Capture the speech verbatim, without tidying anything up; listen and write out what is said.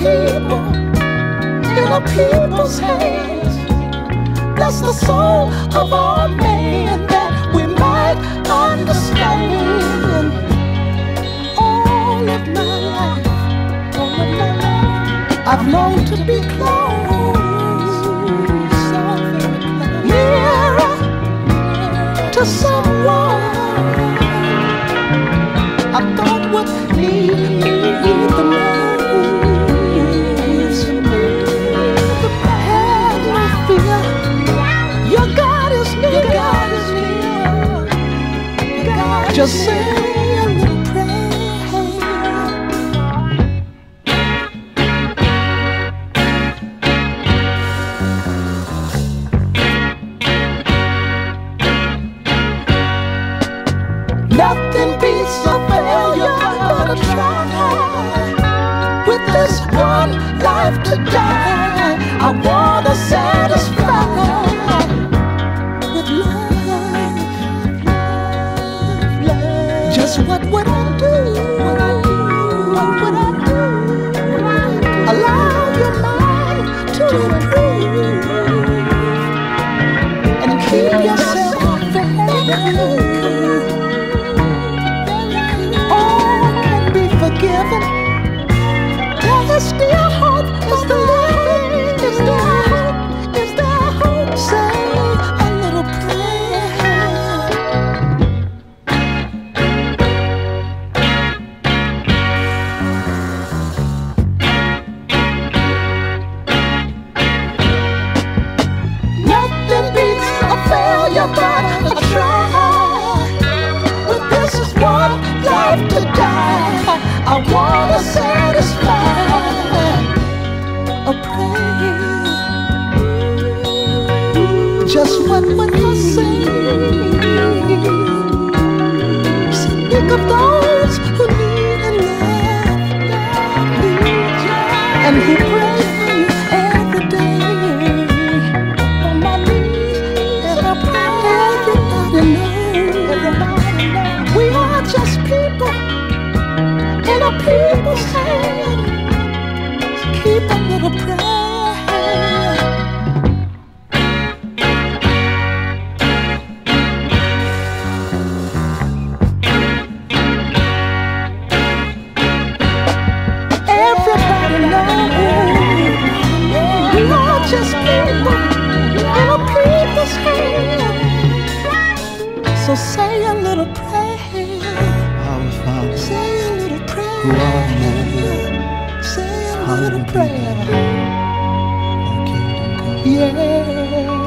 people in a people's hands. Bless the soul of our man that we might understand. All of my life, all of my life, I've longed to be close, so very close, nearer to someone I thought would need me the most. Have no fear, your God is near. God is near. God just say a little prayer. Nothing beats a failure but a try. With this one life to die, I wanna satisfy with love, love. Just what would I do? What I do? What would I do? Allow your mind to improve and keep yourself very. Forgiven. There is still hope for the living. Is there hope? Is there hope? Say a little prayer. Nothing beats a failure but a try. But this is one life to die. I wanna satisfy a prayer. Just what would I say? Speak of those who need a love, and who pray for you every day. On my knees, and I pray. Everybody knows, everybody knows, we are just people in a people's hand. Keep a little prayer. Everybody knows we are just people in a people's hand. So say a little prayer. Our Father, Say a little prayer. who art in heaven, Say a hallowed little be thy prayer. name. Thy kingdom come. Yeah.